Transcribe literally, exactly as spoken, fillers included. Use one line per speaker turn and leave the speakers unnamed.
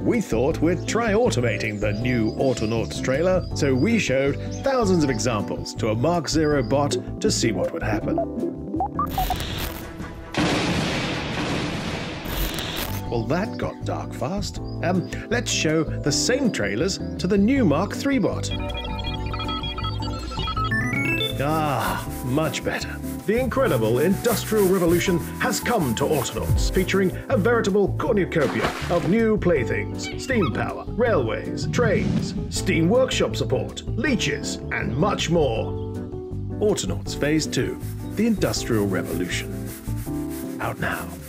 We thought we'd try automating the new Autonauts trailer, so we showed thousands of examples to a Mark zero bot to see what would happen. Well, that got dark fast. Um, let's show the same trailers to the new Mark three bot. Ah, much better. The incredible industrial revolution has come to Autonauts, featuring a veritable cornucopia of new playthings, steam power, railways, trains, steam workshop support, leeches, and much more. Autonauts Phase two, the Industrial Revolution. Out now.